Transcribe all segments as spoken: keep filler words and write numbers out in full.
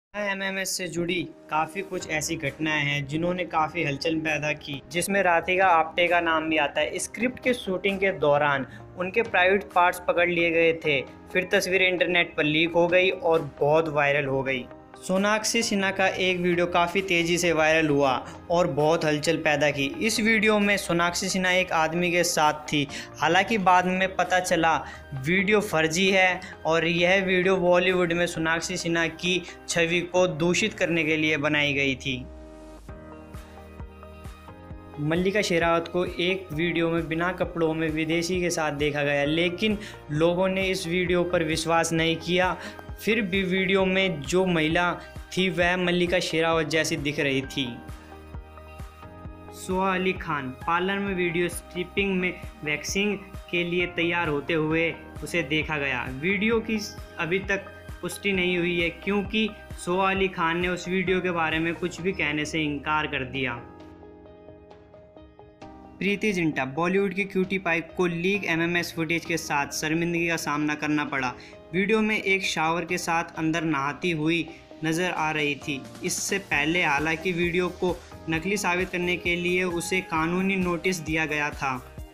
MMS से जुड़ी काफ़ी कुछ ऐसी घटनाएं हैं जिन्होंने काफ़ी हलचल पैदा की, जिसमें राधिका आप्टे का नाम भी आता है। स्क्रिप्ट के शूटिंग के दौरान उनके प्राइवेट पार्ट्स पकड़ लिए गए थे। फिर तस्वीरें इंटरनेट पर लीक हो गई और बहुत वायरल हो गई। सोनाक्षी सिन्हा का एक वीडियो काफ़ी तेज़ी से वायरल हुआ और बहुत हलचल पैदा की। इस वीडियो में सोनाक्षी सिन्हा एक आदमी के साथ थी। हालांकि बाद में पता चला वीडियो फर्जी है और यह वीडियो बॉलीवुड में सोनाक्षी सिन्हा की छवि को दूषित करने के लिए बनाई गई थी। मल्लिका शेरावत को एक वीडियो में बिना कपड़ों में विदेशी के साथ देखा गया, लेकिन लोगों ने इस वीडियो पर विश्वास नहीं किया। फिर भी वीडियो में जो महिला थी वह मल्लिका शेरावत जैसी दिख रही थी। सोहा अली खान पार्लर में वीडियो स्ट्रिपिंग में वैक्सिंग के लिए तैयार होते हुए उसे देखा गया। वीडियो की अभी तक पुष्टि नहीं हुई है क्योंकि सोहा अली खान ने उस वीडियो के बारे में कुछ भी कहने से इनकार कर दिया। प्रीति जिंटा बॉलीवुड की क्यूटी पाई को लीक एमएमएस फुटेज के साथ शर्मिंदगी का सामना करना पड़ा। वीडियो में एक शावर के साथ अंदर नहाती हुई नज़र आ रही थी। इससे पहले हालांकि वीडियो को नकली साबित करने के लिए उसे कानूनी नोटिस दिया गया था।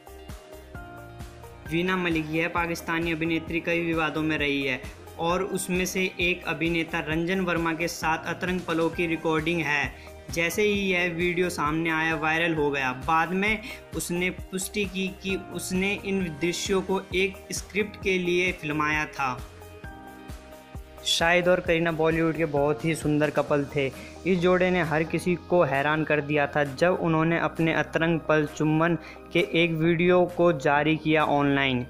वीना मलिक यह पाकिस्तानी अभिनेत्री कई विवादों में रही है और उसमें से एक अभिनेता रंजन वर्मा के साथ अतरंग पलों की रिकॉर्डिंग है। जैसे ही यह वीडियो सामने आया वायरल हो गया। बाद में उसने पुष्टि की कि उसने इन दृश्यों को एक स्क्रिप्ट के लिए फिल्माया था। शाहिद और करीना बॉलीवुड के बहुत ही सुंदर कपल थे। इस जोड़े ने हर किसी को हैरान कर दिया था जब उन्होंने अपने अतरंग पल चुम्बन के एक वीडियो को जारी किया ऑनलाइन।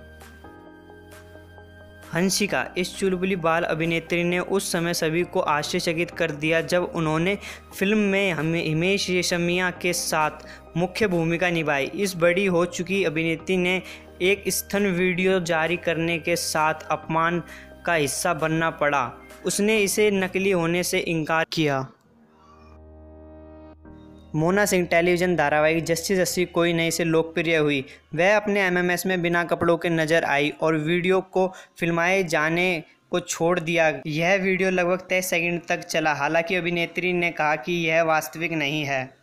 हंसिका इस चुलबुली बाल अभिनेत्री ने उस समय सभी को आश्चर्यचकित कर दिया जब उन्होंने फिल्म में हिमेश रेशमिया के साथ मुख्य भूमिका निभाई। इस बड़ी हो चुकी अभिनेत्री ने एक स्तन वीडियो जारी करने के साथ अपमान का हिस्सा बनना पड़ा। उसने इसे नकली होने से इनकार किया। मोना सिंह टेलीविज़न धारावाहिक जस्सी जस्सी कोई नहीं से लोकप्रिय हुई। वह अपने एमएमएस में बिना कपड़ों के नजर आई और वीडियो को फिल्माए जाने को छोड़ दिया। यह वीडियो लगभग तेईस सेकंड तक चला। हालांकि अभिनेत्री ने कहा कि यह वास्तविक नहीं है।